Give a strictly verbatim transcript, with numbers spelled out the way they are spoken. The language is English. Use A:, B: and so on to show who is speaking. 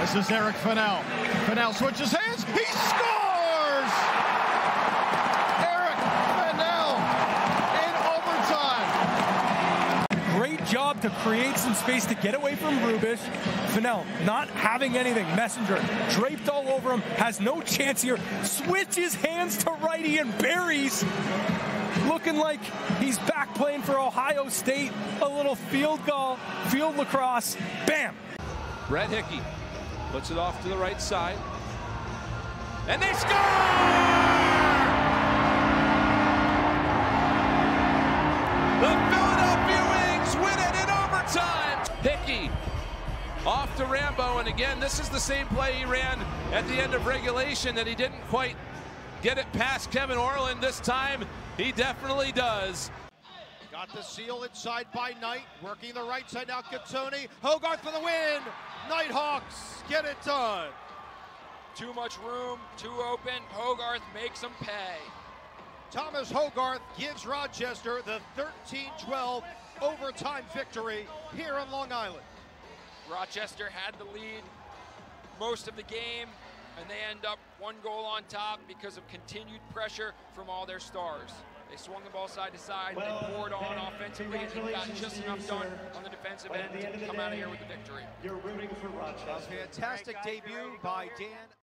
A: This is Eric Fannell. Fannell switches hands. He scores! Eric Fannell in overtime.
B: Great job to create some space to get away from Rubish. Fannell not having anything. Messenger draped all over him. Has no chance here. Switches hands to righty and buries. Looking like he's back playing for Ohio State. A little field goal, field lacrosse. Bam!
C: Brett Hickey puts it off to the right side. And they score! The Philadelphia Wings win it in overtime. Hickey off to Rambo, and again, this is the same play he ran at the end of regulation that he didn't quite get it past Kevin Orland. This time, he definitely does.
A: Got the seal inside by Knight, working the right side now, Cattoni. Hoggarth for the win! Nighthawks get it done.
D: Too much room, too open. Hoggarth makes them pay.
A: Thomas Hoggarth gives Rochester the thirteen twelve overtime victory here on Long Island.
D: Rochester had the lead most of the game, and they end up one goal on top because of continued pressure from all their stars. They swung the ball side to side, well, they poured on offensively, and got just enough done on the defensive end to come out of here with the victory.
A: You're rooting for Rochester. A fantastic debut by Dan.